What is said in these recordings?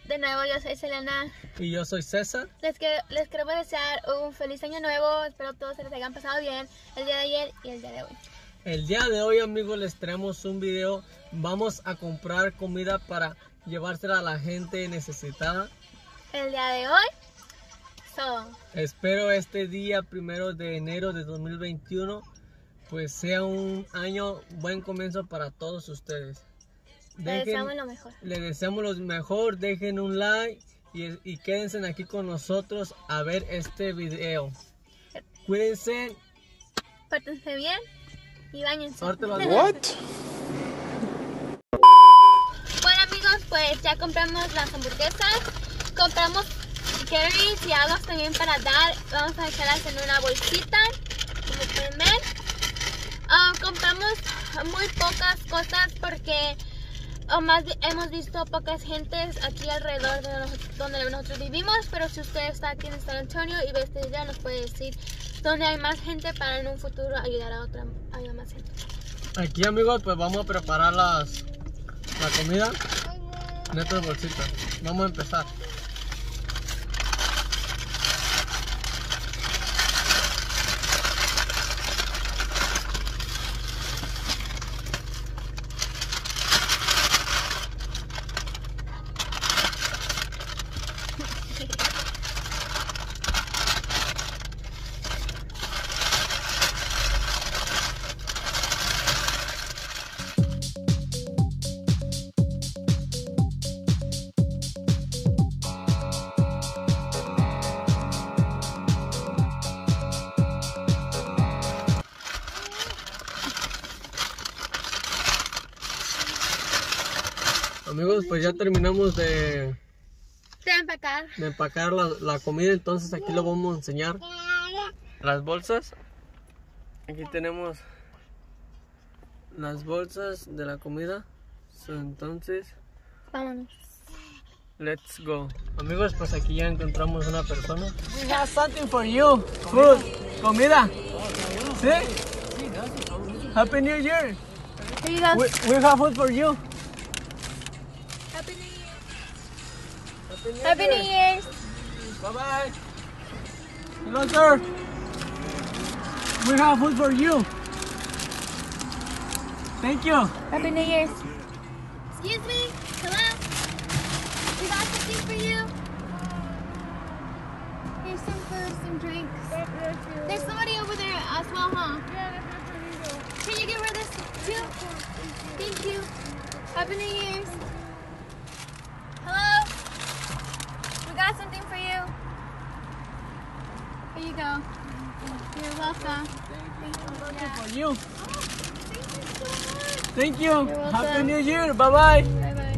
De nuevo, yo soy Selena. Y yo soy César. Les queremos desear un feliz año nuevo. Espero todos se les hayan pasado bien el día de ayer y el día de hoy. El día de hoy, amigos, les traemos un video. Vamos a comprar comida para llevársela a la gente necesitada. El día de hoy espero este día 1 de enero de 2021 pues sea un año buen comienzo para todos ustedes. Les deseamos lo mejor. Les deseamos lo mejor. Dejen un like y quédense aquí con nosotros a ver este video. Cuídense. Pórtense bien y báñense. What? Bueno, amigos, pues ya compramos las hamburguesas. Compramos Gary's y aguas también para dar. Vamos a echarlas en una bolsita, como pueden ver. Compramos muy pocas cosas porque hemos visto pocas gentes aquí alrededor de donde nosotros vivimos. Pero si usted está aquí en San Antonio y ve este video, nos puede decir dónde hay más gente para en un futuro ayudar a más gente. Aquí, amigos, pues vamos a preparar la comida en estas bolsitas. Vamos a empezar. Amigos, pues ya terminamos de empacar la comida, entonces aquí lo vamos a enseñar. Las bolsas. Aquí tenemos las bolsas de la comida. Entonces, vámonos. Let's go. Amigos, pues aquí ya encontramos una persona. We have something for you. Food. Comida. ¿Sí? Happy New Year. Here you go. We have food for you. Happy New Year. Happy New Year. Bye bye. Hello, sir. We have food for you. Thank you. Happy New Year. Excuse me. Hello. We got something for you. Here's some food, some drinks. There's somebody over there as well, huh? Can you give her this too? Thank you. Happy New Year's. Hello. We got something for you. Here you go. You're welcome. For you. Thank you so much. Thank you. You're welcome. Happy New Year. Bye bye. Bye bye.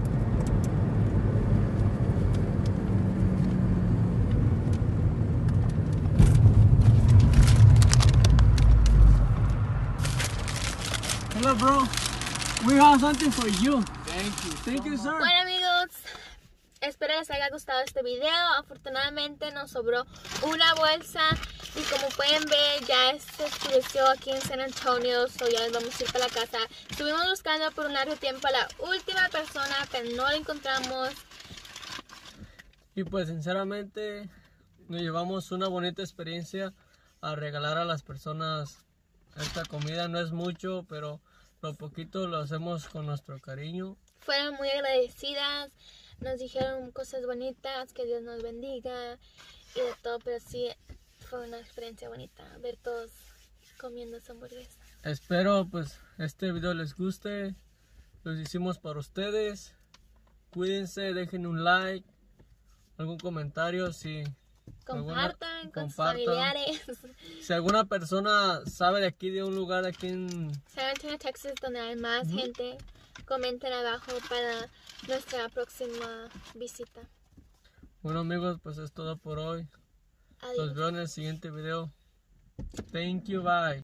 Hello, bro. We have something for you. Thank you. Thank you, sir. Bueno, amigos, espero les haya gustado este video. Afortunadamente nos sobró una bolsa y como pueden ver ya se oscureció aquí en San Antonio, so ya nos vamos a ir para la casa. Estuvimos buscando por un largo tiempo a la última persona, pero no la encontramos. Y pues sinceramente nos llevamos una bonita experiencia a regalar a las personas esta comida. No es mucho, pero lo poquito lo hacemos con nuestro cariño. Fueron muy agradecidas, nos dijeron cosas bonitas, que Dios nos bendiga y de todo, pero sí fue una experiencia bonita ver todos comiendo esa hamburguesa. Espero pues este video les guste. Los hicimos para ustedes. Cuídense, dejen un like, algún comentario si Compartan con sus familiares. Si alguna persona sabe de aquí, de un lugar aquí en San Antonio, Texas, donde hay más gente, comenten abajo para nuestra próxima visita. Bueno, amigos, pues es todo por hoy. Adiós. Los veo en el siguiente video. Thank you, bye.